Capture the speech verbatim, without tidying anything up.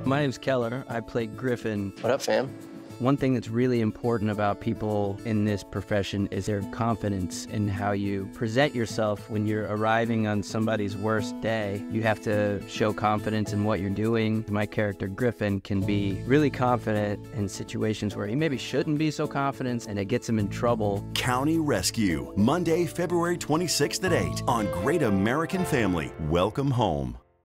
My name's Keller. I play Griffin. What up, fam? One thing that's really important about people in this profession is their confidence in how you present yourself when you're arriving on somebody's worst day. You have to show confidence in what you're doing. My character, Griffin, can be really confident in situations where he maybe shouldn't be so confident, and it gets him in trouble. County Rescue, Monday, February twenty-sixth at eight on Great American Family. Welcome home.